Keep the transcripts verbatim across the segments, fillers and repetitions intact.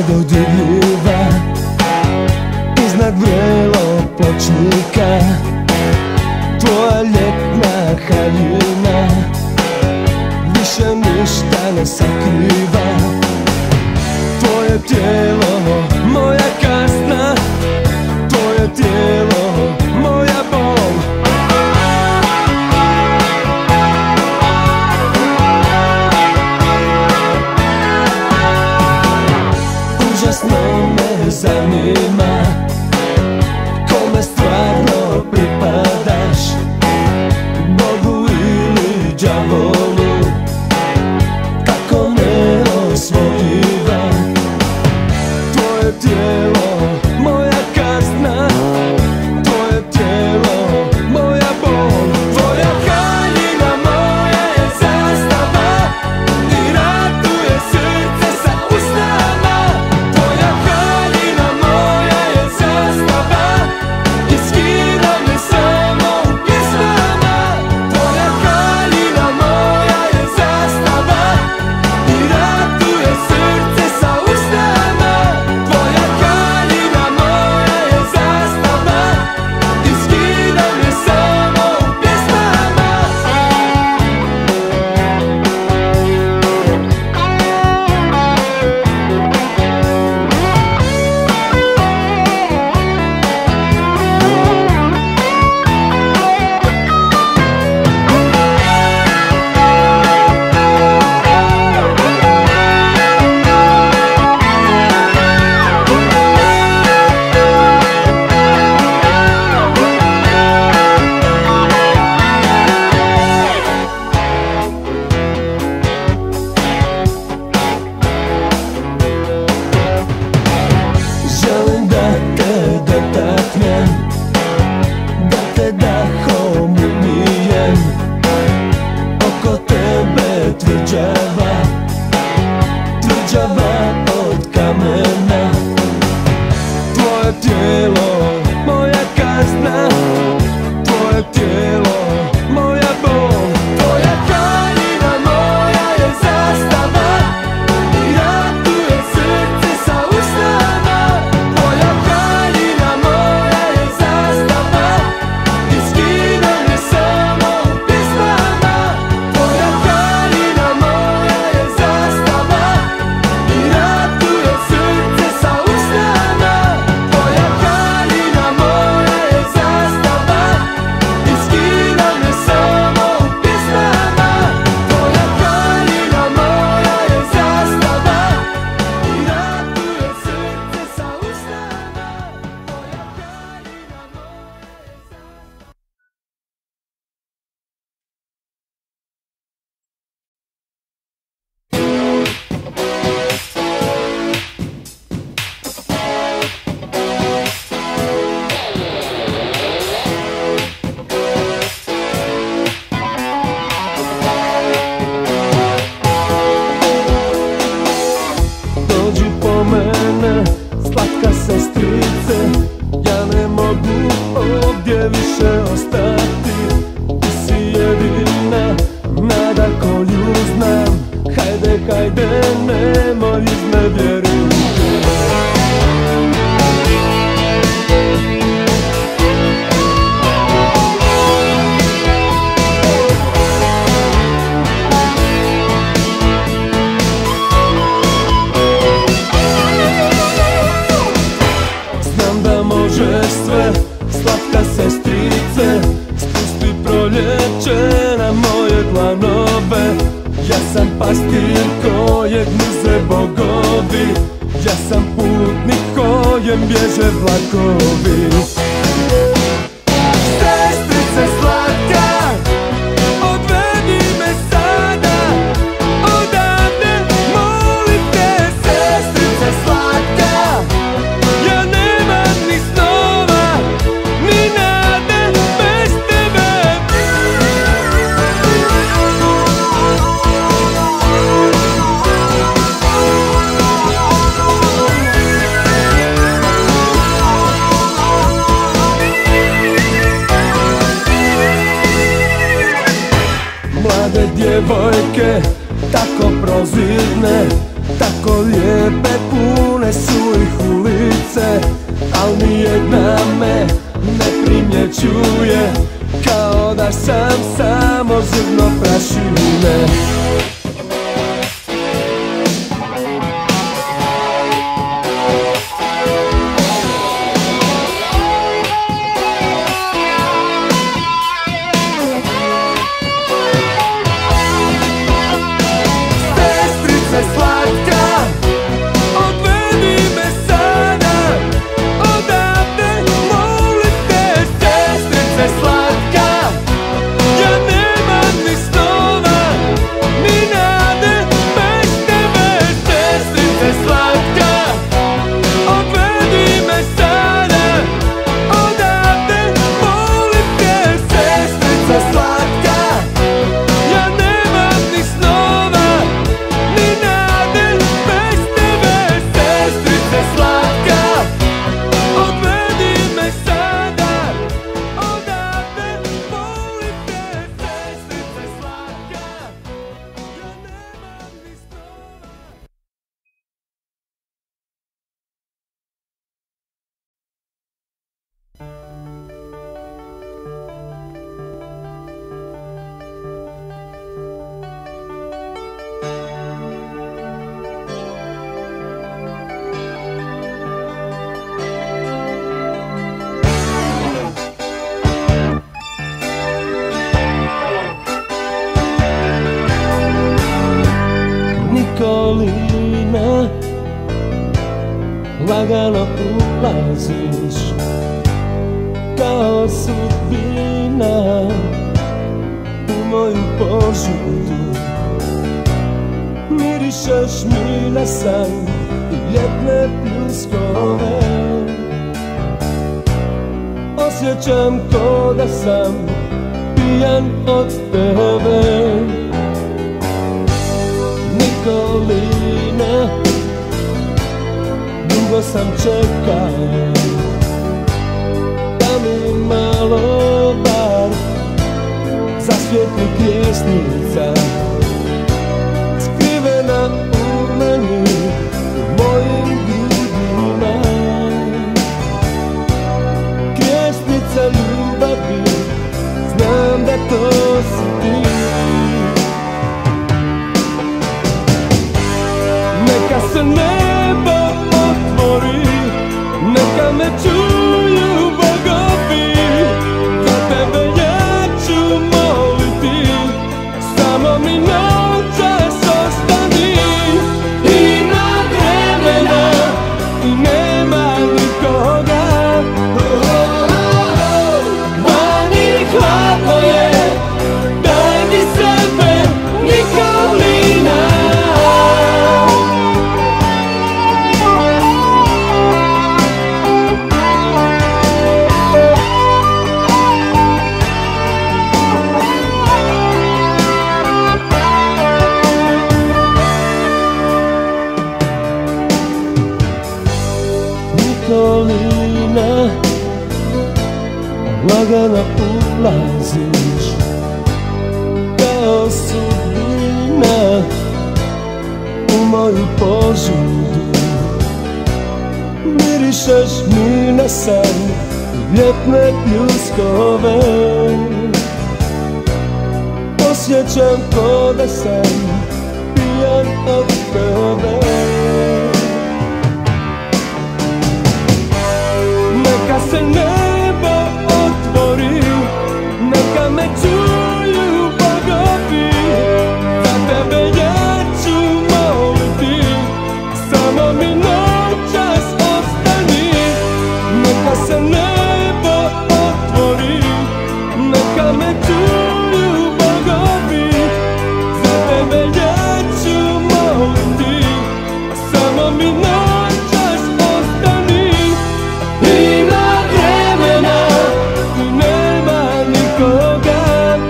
nedodirljiva iznad vrelog pločnika. Tvoja ljetna haljina više ništa ne sakriva. Tvoje tijelo, moja kazna, tvoje tijelo, moja bol. Užasno me zanima kome stvarno pripadaš, Bogu ili đavolu, tako neosvojiva. Tvoje tijelo, moja kazna, tvoje tijelo, moja bol. Tvoja haljina moja je zastava i ratuje srce sa usnama. Tvoja haljina moja je zastava i skida me samo u pjesmama. Tvoja haljina moja je zastava i ratuje srce sa usnama. Tvoja haljina moja je zastava i skida me samo u pjesmama. Želim da te dotaknem, da te dahom umijem. Oko tebe tvrđava, tvrđava od kamena. Tvoje tijelo, moja kazna, tvoje tijelo, moja bol. Tvoja haljina moja je zastava i ratuje srce sa usnama. Tvoja haljina moja je zastava i skida me samo u pjesmama. Tvoja haljina moja je zastava i ratuje srce sa usnama. Tvoja haljina moja je zastava i skida me samo u pjesmama. Tvoja haljina moja je zastava i ratuje srce sa usnama. Tvoja haljina moja je Dođi po mene, slatka sestrice, ja ne mogu ovdje više ostati. Ti si jedina nada koju znam, hajde, hajde, nemoj iznevjeriti. Znam da možeš sve, slatka sestrice, spusti proljeće na moje dlanove. Ja sam pastir kojeg mrze bogovi, ja sam putnik kojem bježe vlakovi. Sestrice slatka, odvedi me sada odavde, molim te. Sestrice slatka, ja nemam ni snova, ni nade bez tebe. Mlade djevojke, tako prozirne, Tako lijepe, pune su ih ulice, al nijedna me ne primjećuje, kao da sam samo zrno prašine. Nikolina, lagano ulaziš kao sudbina u moju požudu. Mirišeš mi na san i ljetne pljuskove. Osjećam ko da sam pijan od tebe. Nikolina, dugo sam čekao da mi malo bar zasvijetli krijesnica, skrivena u meni, u mojim grudima. Krijesnica ljubavi, znam da to si ti. Neka se nebo otvori, neka me čuju bogovi. Za tebe ja ću moliti, samo mi noćas ostani. Ima vremena i nema nikoga. Vani hladno je, daj mi sebe, Nikolina. Nikolina, lagano ulaziš kao sudbina u moju požudu. Mirišeš mi na san i ljetne pljuskove. Osjećam ko da sam pijan od tebe. Neka se nebo otvori, neka me čuju bogovi. Za tebe ja ću moliti, samo mi noćas ostani. Neka se nebo otvori, neka me čuju bogovi. Za tebe ja ću moliti, samo mi noćas ostani. Ima vremena i nema nikoga.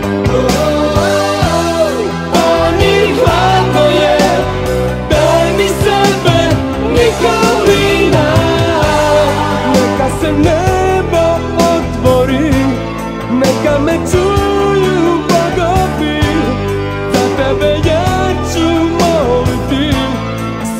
Vani hladno je, daj mi sebe, Nikolina. Neka se nebo otvori, neka me čuju bogovi. Za tebe ja ću moliti,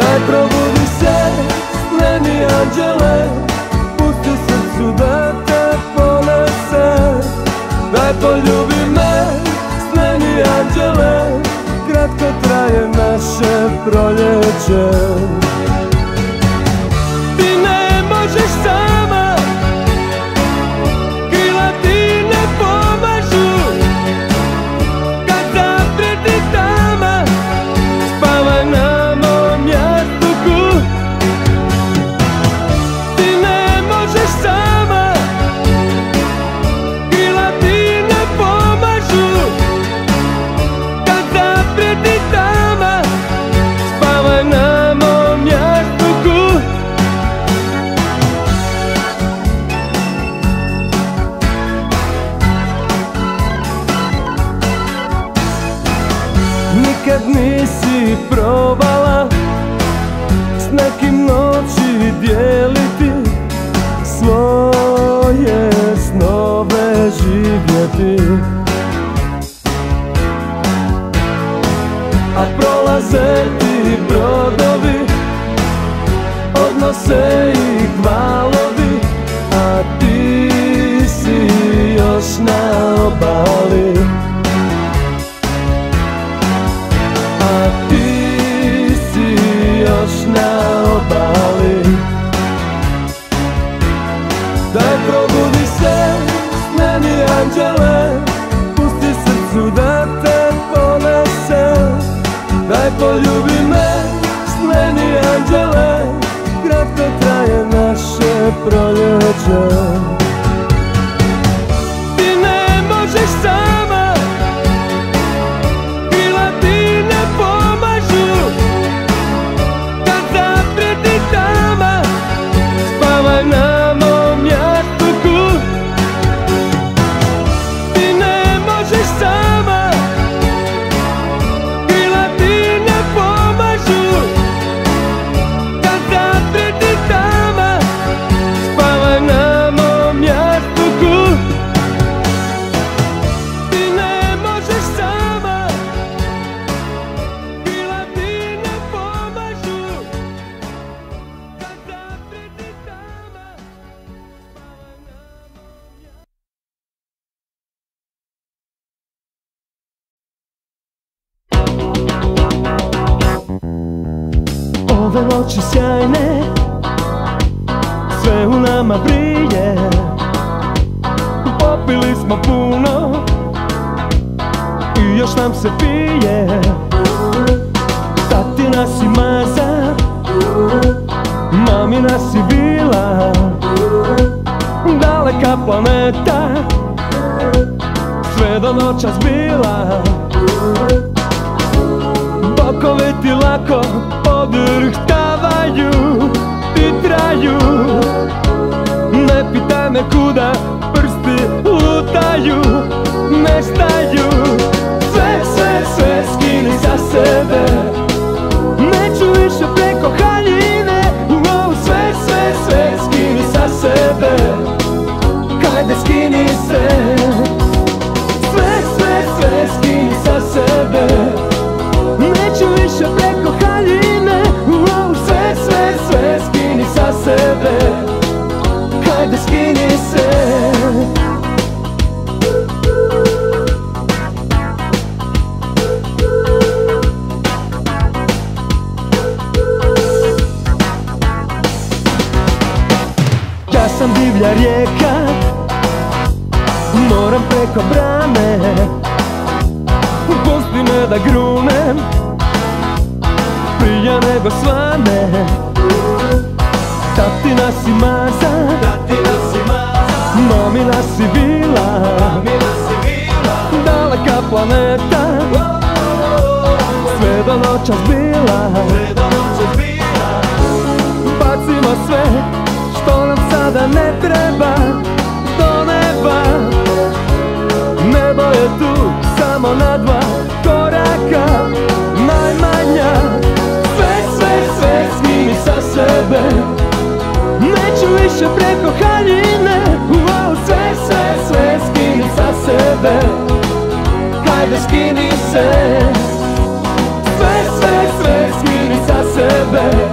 Daj probudi se, sneni anđele, pusti srcu da te ponese. Daj poljubi me, sneni anđele, kratko traje naše proljeće. Ti ne možeš sama, krila ti ne pomažu, kad zapreti tama, spavaj na mom jastuku. Ti ne možeš sama, krila ti ne pomažu, kad zapreti tama, spavaj na mom jastuku. Nikad nisi probala s nekim noći dijeliti, svoje snove živjeti. A prolaze ti brodovi, odnose ih valovi, a ti si još na obali. A ti si još na obali. Daj probudi se, sneni anđele, pusti srcu da te ponese. Daj poljubi me, sneni anđele, kratko traje naše proljeće. Ti ne možeš sama, krila ti ne pomažu, kad zapreti tama, spavaj na mom jastuku. Ti ne možeš sama, krila ti ne pomažu, kad zapreti tama, spavaj na mom jastuku. Ti ne možeš sama, krila ti ne pomažu, kad zapreti tama, spavaj na mom jastuku. Ove noći sjajne, sve u nama brije, popili smo puno i još nam se pije. Tatina si maza, mamina si vila, daleka planeta, sve do noćas bila. Bokovi ti lako podrhtavaju, titraju, ne pitaj me kuda prsti lutaju, nestaju. Sve, sve, sve skini sa sebe, neću više preko haljine. Wow, sve, sve, sve skini sa sebe, hajde skini se. Sve, sve, sve skini sa sebe, neću više preko haljine. Wow, sve, sve, sve skini sa sebe, hajde skini se. Ja sam divlja rijeka, moram preko brane, pusti me da grunem, prije nego svane. Tatina si maza, mamina si vila, daleka planeta, sve do noćas bila. Bacimo sve što nam sada ne treba do neba. Nebo je tu samo na dva koraka, najmanja. Sve, sve, sve skini sa sebe, neću više preko haljine. Wow, sve, sve, sve skini sa sebe, hajde skini se. Sve, sve, sve skini sa sebe,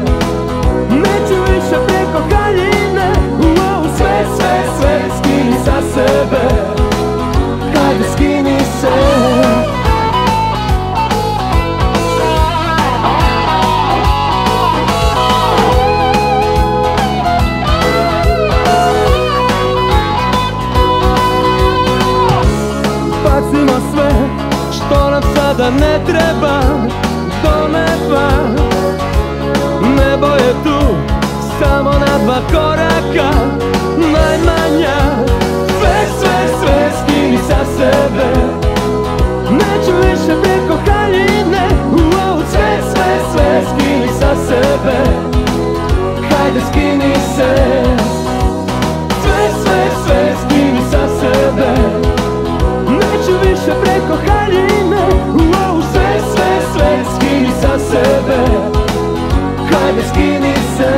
dva koraka, najmanja. Sve, sve, sve skini sa sebe, neću više preko haljine. Uou, sve, sve, sve skini sa sebe, hajde skini se. Sve, sve, sve skini sa sebe, neću više preko haljine. Uou, sve, sve, sve skini sa sebe, hajde skini se.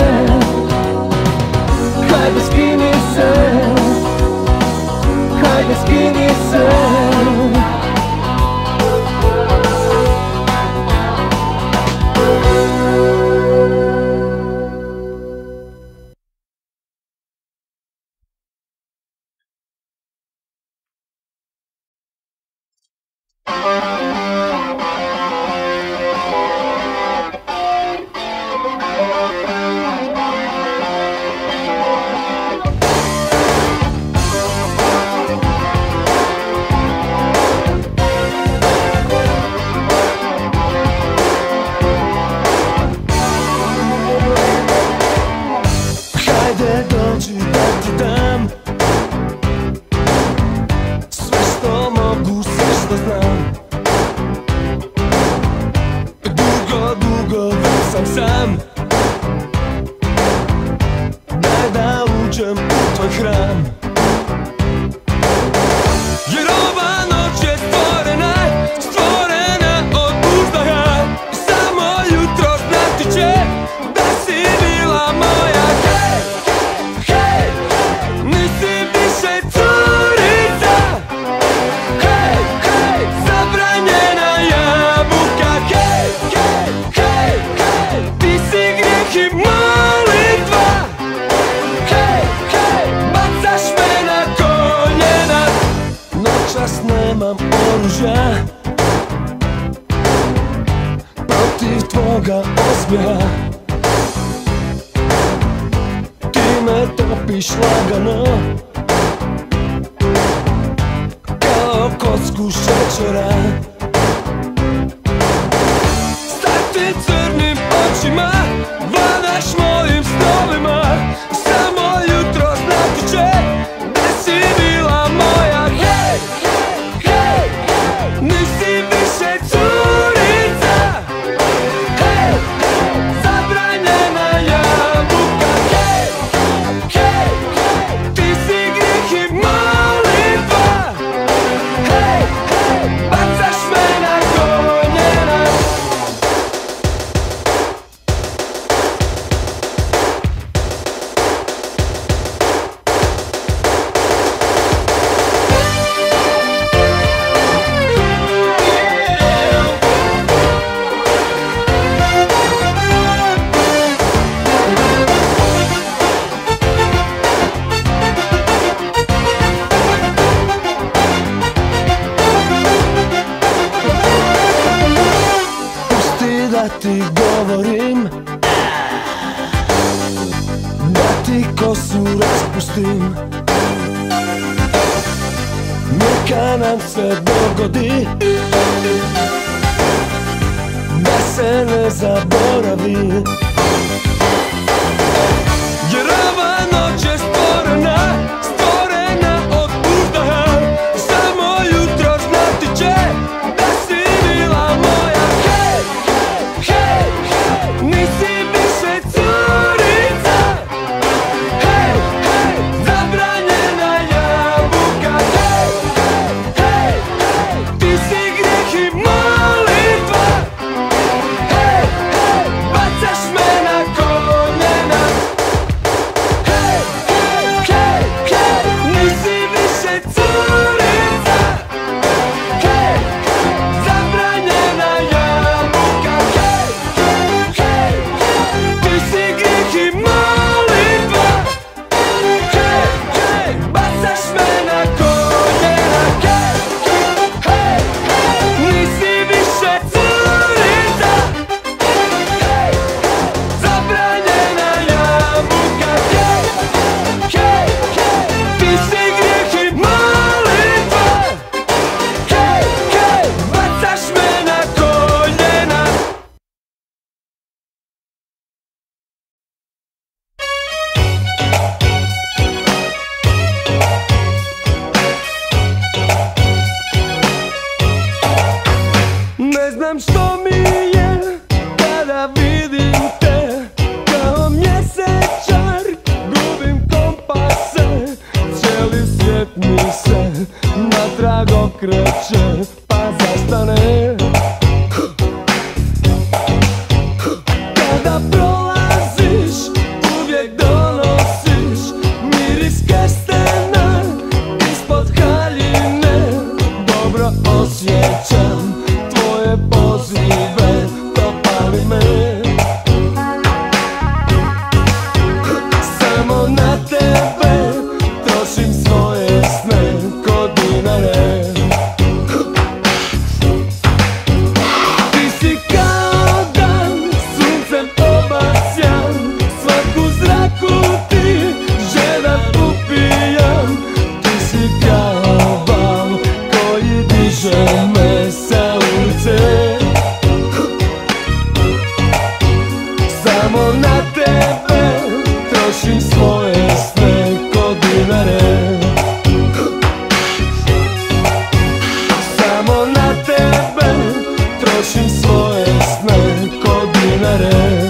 Hajde skini se, hajde skini se. Nemam oružja protiv tvoga osmijeha. Ti me topiš lagano kao kocku šećera. S takvim crnim očima vladaš mojim snovima. Samo jutro znati će da si bila moja. Hej! Nisi više curica, hej, zabranjena jabuka, hej, hej, ti si grijeh i molitva, hej, bacaš me na koljena. Da ti govorim, da ti kosu raspustim. Neka nam se dogodi da se ne zaboravi, jer ova noć je stvorena, stvorena od uzdaha. Samo jutro znati će da si bila moja. Hej, nisi više curica, hej, hej, zabranjena jabuka, hej, hej, ti si grijeh i molitva, hej, hej, bacaš me znam što mi je kada vidim te, kao mjesečar gubim kompase. Cijeli svijet mi se natrag okreće, pa zastane. Kada prolaziš uvijek donosiš miris kestena ispod haljine. Dobro osjećam tvoje pozive, dopali me. Samo na tebe trošim svoje sne ko dinare. Ti si kao dan, suncem obasjan, svaku zraku ti žedan upijam. Ti si kao val koji diže me sa ulice. Samo na tebe trošim svoje sne ko dinare. Samo na tebe trošim svoje sne ko dinare.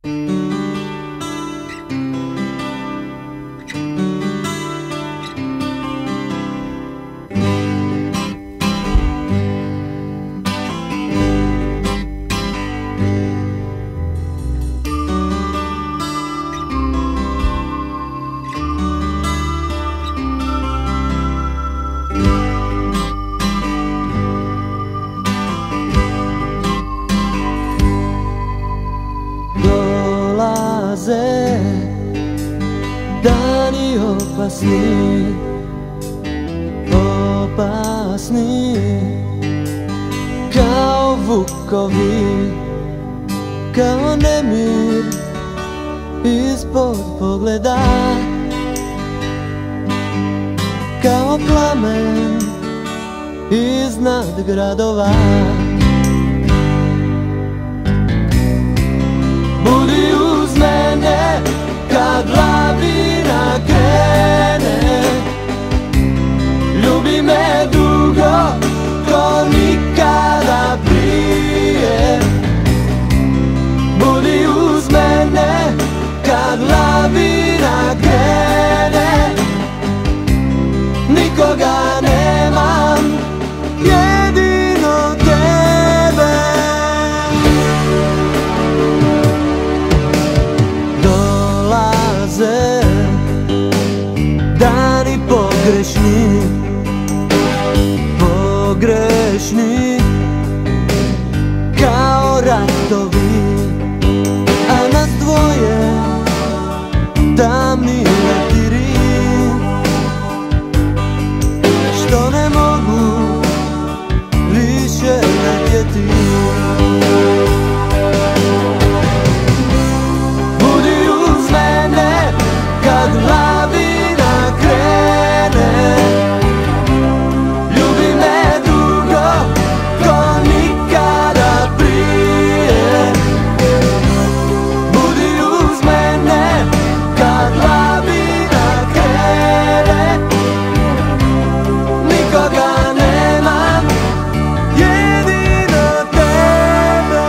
Dolaze dani opasni, opasni, kao vukovi, kao nemir ispod pogleda, kao plamen iznad gradova. Budi uz mene kad lavina krene, ljubi me dugo ko nikada prije. Budi uz mene kad lavina krene, nikoga nemam, jedino tebe. Dolaze dani pogrešni, pogrešni, kao ratovi, a nas dvoje tamni leptiri, što ne mogu više letjeti. Budi uz mene kad lavina krene, ljubi me dugo ko nikada prije. Budi uz mene kad lavina krene, nikoga nemam, jedino tebe.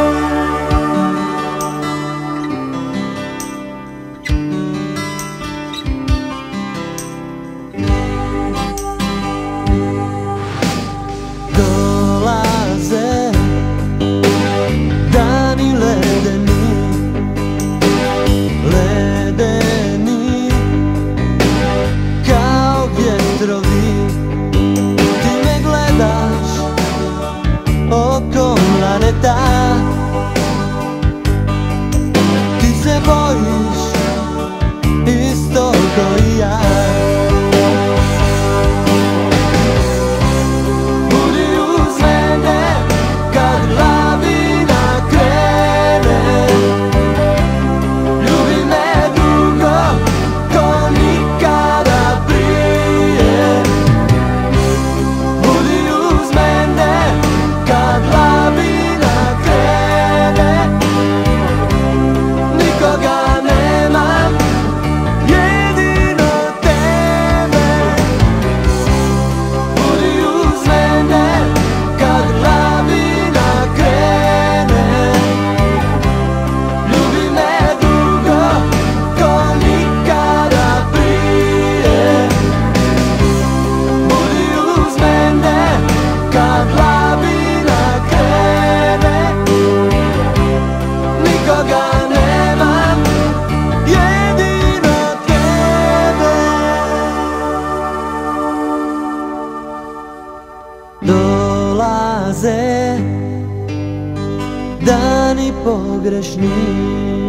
Dolaze dani ledeni, ledeni, kao vjetrovi. Ti me gledaš oko planeta, ti se bojiš isto ko i ja. Budi uz mene kad lavina krene, ljubi me dugo ko nikada prije. Budi uz mene kad lavina krene, nikoga nemam, jedino tebe. Budi uz mene kad lavina krene, ljubi me dugo ko nikada prije. Budi uz mene kad lavina krene, nikoga nemam, jedino tebe. Dolaze dani pogrešni,